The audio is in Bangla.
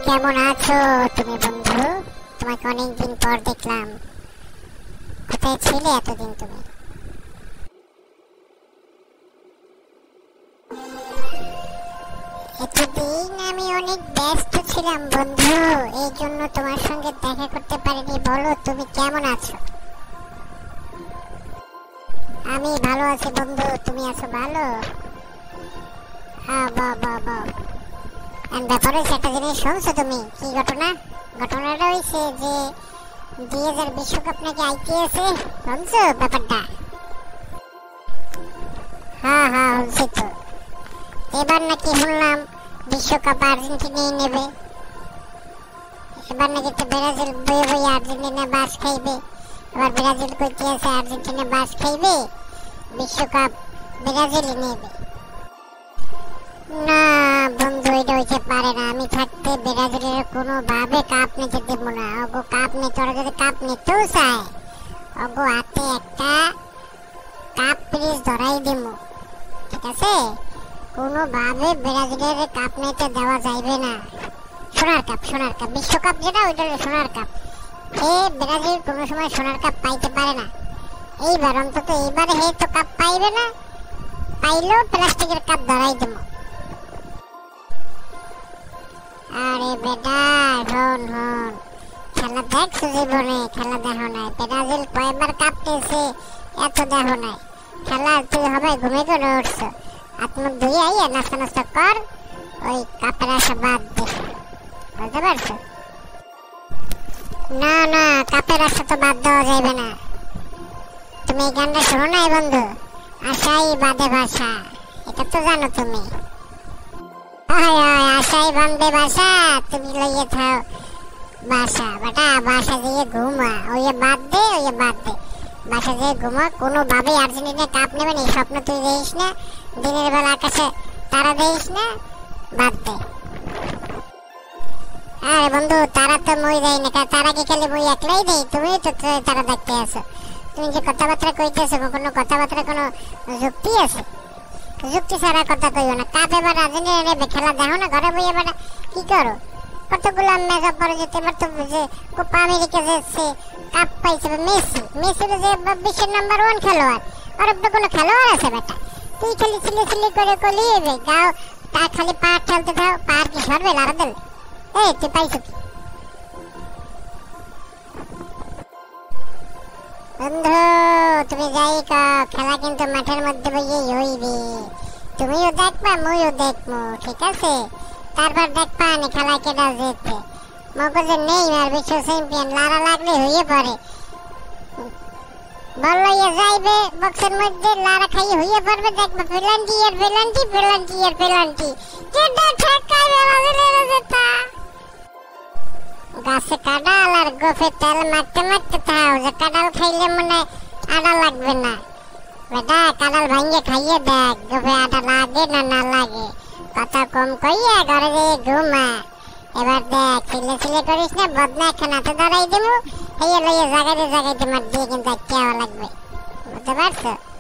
কেমন আছো তুমি বন্ধু? তোমাকে অনেকদিন পর দেখলাম। কোথায় ছিলে এতদিন তুমি? এতদিন আমি অনেক ব্যস্ত ছিলাম বন্ধু, এই জন্য তোমার সঙ্গে দেখা করতে পারিনি। বলো তুমি কেমন আছো? আমি ভালো আছি বন্ধু, তুমি আছো ভালো? হ্যাঁ, বাহ বাহ বাহ। ব্যাপারে একটা জিনিস শুনছো তুমি? কি ঘটনা? ঘটনাটা হয়েছে যে 2000 বিশ্বকাপ নাকি আইপিএসে, শুনছো ব্যাপারটা? হ্যাঁ হ্যাঁ, শুনছি তো। এবার নাকি শুনলাম বিশ্বকাপ আর্জেন্টিনাই নেবে। এবার নাকি তো ব্রাজিল বয়ে বয়ে আর্জেন্টিনা বাস খাইবে। এবার ব্রাজিল কইতে আছে আর্জেন্টিনা বাস খাইবে, বিশ্বকাপ ব্রাজিলই নেবে। না বন্ধু, এটা হইতে পারে না। আমি থাকতে ব্রাজিলের কোনো ভাবে কাপ নিতে দেব না। ওগো কাপ নিতে, ওরা যদি কাপ নিতেও চায়, ওগো হাতে একটা কাপ প্রিজ ধরাই দেব, ঠিক আছে? কোনো ভাবে ব্রাজিলের কাপ নিতে দেওয়া যাইবে না। সোনার কাপ, সোনার কাপ, বিশ্বকাপ যেটা ওইটা সোনার কাপ। হে ব্রাজিল কোনো সময় সোনার কাপ পাইতে পারে না। এইবার অন্তত এইবারে হে তো কাপ পাইবে না, পাইলেও প্লাস্টিকের কাপ ধরাই দেব। আরে বেটা শোন শোন, খেলা দেখছো জীবনে? খেলা দেখো নাই? ব্রাজিল কয়বার কাপ পেয়েছে এত দেখো নাই? খেলা তুই হবে ঘুমে করে উঠছো, আত্মক ধুয়ে আইয়া নাস্তা নাস্তা কর, ওই কাপের আশা বাদ দে, বুঝতে পারছো? না না, কাপের আশা তো বাদ দেওয়া যাবে না। তুমি এই গানটা শোনো নাই বন্ধু? আশাই বাদে ভাষা, এটা তো জানো তুমি? আশাই বান্ধে বাসা, তুমি লইয়ে থাও বাসা। বেটা বাসা দিয়ে ঘুমা, ওই বাদ দে, ওই বাদ দে, বাসা দিয়ে ঘুমা। কোনো ভাবে আর্জেন্টিনা কাপ নেবে না, স্বপ্ন তুই দেখিস না। দিনের বেলা আকাশে তারা দেখিস না, বাদ দে। আরে বন্ধু, তারা তো মই দেয় না, তারা কি খালি মই একলাই দেয়? তুমি তো তারা দেখতে আসো। তুমি যে কথাবার্তা কইতেছো, কোনো কথাবার্তা কোনো যুক্তি আছে? যুক্তি ছাড়া কথা কইও না। কাপ এবার আর্জেন্টিনা নেবে, খেলা দেখো না ঘরে বই। এবার কি করো? কতগুলো ম্যাচ পরে যেতে, এবার তো যে কোপা আমেরিকা যে কাপ পাইছে মেসি, মেসি যে বিশ্বের নাম্বার 1 খেলোয়াড়। আর তো কোনো খেলোয়াড় আছে বেটা? তুই খালি চিল্লি চিল্লি করে কলি গাও, তা খালি পা ঠেলতে থাও। পার কি সরবে লারাদেল? এই তুই পাইছো কি বন্ধু? তুমি যাই খেলা কিন্তু মাঠের মধ্যে বইয়েই হইবে। তুমিও দেখবা, মুইও দেখবো, ঠিক আছে? তারপর দেখবা নি খেলা কেডা জিতবে। মগজে নেই আর বিশ্ব চ্যাম্পিয়ন লারা লাগলে হইয়ে পড়ে, বল লইয়া যাইবে বক্সের মধ্যে, লারা খাইয়ে হইয়ে পড়বে। দেখবা পেনাল্টি আর পেনাল্টি, পেনাল্টি আর পেনাল্টি, কেডা ঠেকাইবে বাজিলের জেতা। গাছে কাঁঠাল আর গোফে তেল মারতে মারতে থাও, যে কাঁঠাল খাইলে মনে আটা লাগবে না। বেটা কাঁঠাল ভাঙিয়ে খাইয়ে দেখ, গোফে আটা লাগে না না লাগে। কথা কম কইয়া ঘরে যেয়ে ঘুমা। এবার দেখ ছিলে ছিলে করিস না, বদনা এখন হাতে ধরাই দেবো, এই লইয়ে জাগাইতে জাগাইতে মার দিয়ে কিন্তু কেওয়া লাগবে, বুঝতে পারছো?